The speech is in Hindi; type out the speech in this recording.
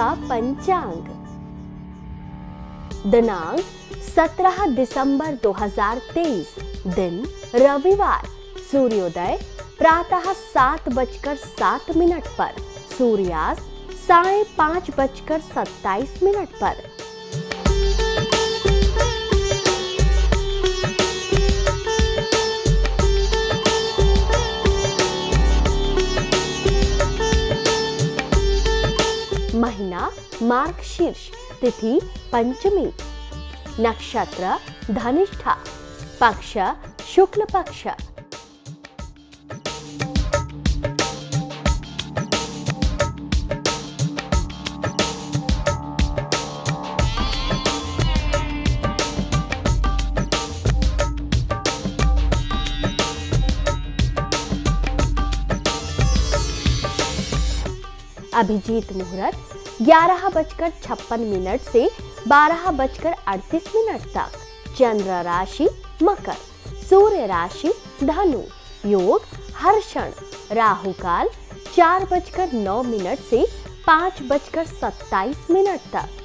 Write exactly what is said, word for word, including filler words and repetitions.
का पंचांग। दिनांक सत्रह दिसंबर दो हजार तेईस, दिन रविवार। सूर्योदय प्रातः सात बजकर सात मिनट पर, सूर्यास्त साढ़े पांच बजकर सत्ताईस मिनट पर। महीना मार्गशीर्ष, तिथि पंचमी, नक्षत्र धनिष्ठा, पक्ष शुक्ल पक्ष। अभिजीत मुहूर्त ग्यारह बजकर छप्पन मिनट से बारह बजकर अड़तीस मिनट तक। चंद्र राशि मकर, सूर्य राशि धनु, योग हर्षण। राहु काल चार बजकर नौ मिनट से पांच बजकर सत्ताईस मिनट तक।